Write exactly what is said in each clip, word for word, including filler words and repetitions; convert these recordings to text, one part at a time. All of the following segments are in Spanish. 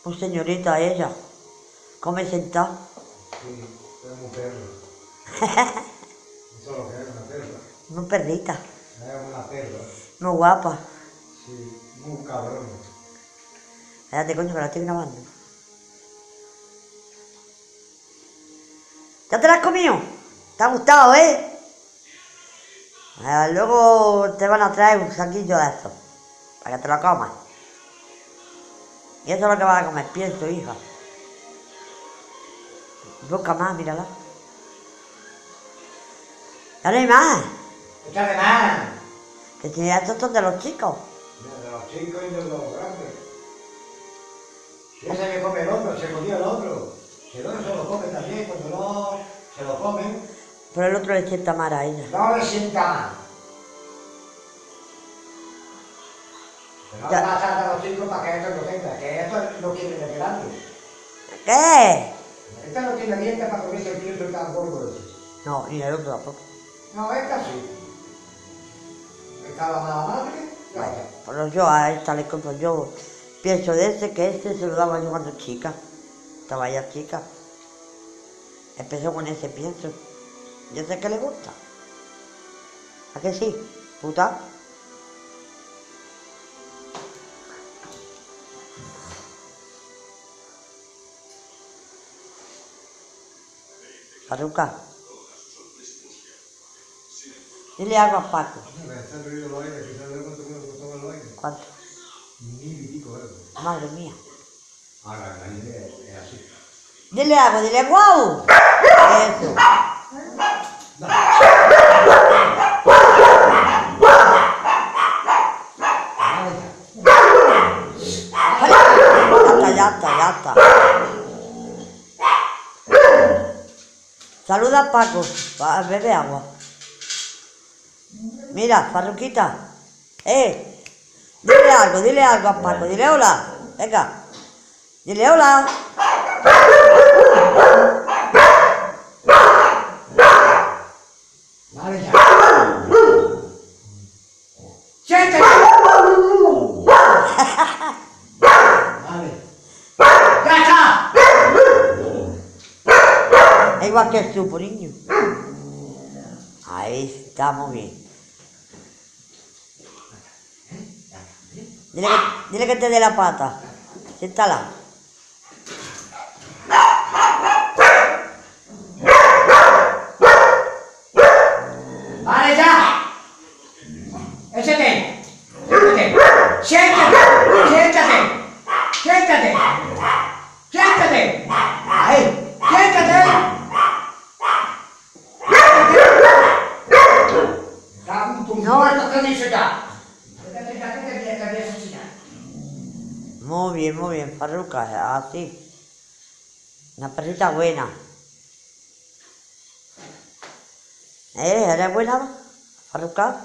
Pues señorita ella, come sentada. Sí, es muy perro. Eso es lo que es, una perra. Muy perrita. Es una perra. Muy guapa. Sí, muy cabrón. Espérate, coño, que la estoy grabando. ¿Ya te la has comido? ¿Te ha gustado, eh? Eh, luego te van a traer un saquillo de eso, para que te lo comas. Y eso es lo que vas a comer, pienso, hija. Busca más, mírala. Ya no hay más. ¡Échale más! Que si estos son de los chicos. De los chicos y de los grandes. Si ese me come el otro, se comió el otro. Si el otro se lo come también, cuando no se lo comen. Pero el otro le sienta mal a ella. No le sienta mal. Pero no Ya. le vas a dar a los chicos para que esto lo tenga, que esto no quiere de grande. ¿Qué? Esta no tiene dientes para comerse el pienso tan gordo ese. No, ni el otro tampoco. No, esta sí. Esta la mala madre. Bueno, pero yo a esta le compro, yo pienso de ese que este se lo daba yo cuando chica. Estaba ya chica. Empezó con ese pienso. Yo sé que le gusta. ¿A que sí? Puta. Paruca. Dile algo a Paco. ¿Cuánto? Mil y pico euros. Madre mía. Ahora, la idea es así. Dile algo, dile guau. Eso. Ya está, ya está, ya está. Saluda a Paco, va, bebe agua. Mira, Farruquita. Eh, dile algo, dile algo a Paco, dile hola. Venga, dile hola. Vale, ya. ¡Siéntate! Vale. ¡Ya está! Es igual que el supo, niño. Ahí está, muy bien. Dile que, dile que te dé la pata. Siéntala. ¡Vale, ya! ¡Échate! ¡Siéntate! ¡Siéntate! ¡Siéntate! ¡Siéntate! ¡Siéntate! ¡Ahí! ¡Siéntate! No, no te dice ya. Muy bien, muy bien, Farruca, así. Una perrita buena. ¿Eh? ¿Eres buena, Farruca?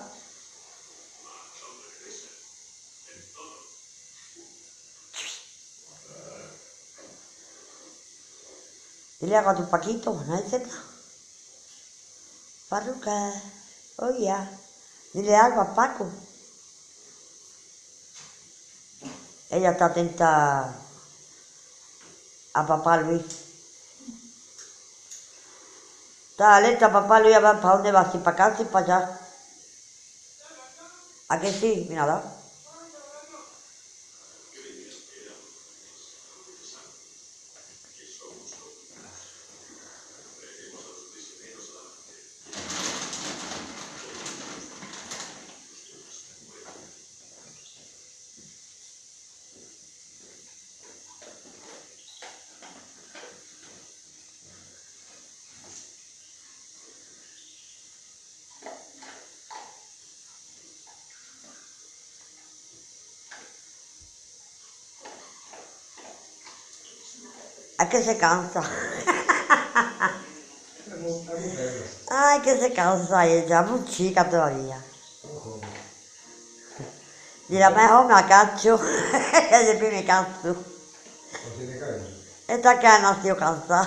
Dile algo a tu Paquito, ¿no es cierto? Farruca, oye, dile algo a Paco. Ella está atenta a papá Luis. Está alerta a papá Luis a ver para dónde va, si para acá, si para allá. ¿A que sí? Mira, ¿no? Es que se cansa. Ay, que se cansa ella, muy chica todavía. Y la mejor me acacho, que después me canso. Esta que ha nacido cansada.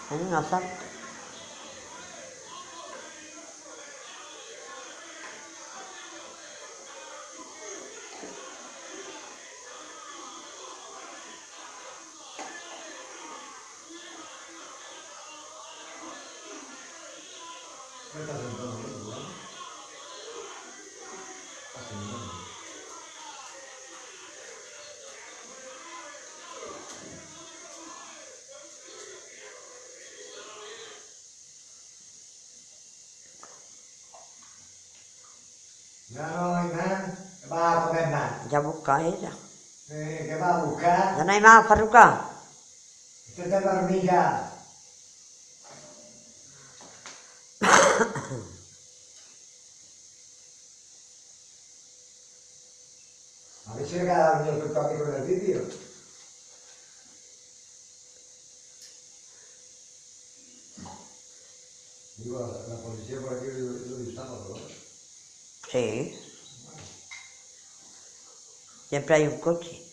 en un asalto. ¿Qué estás sentado ahí, ¿no? Así mismo. Ya no hay más. ¿Qué vas a comer más? Ya busca ella. Eh, ¿Qué vas a buscar? ¿Ya no hay más, Farruca? Usted te dormí ya. A ver si me queda dormido tú también con el vídeo. Digo, la, la policía por aquí lo, lo visitaba, ¿no? Sí. Siempre hay un coche.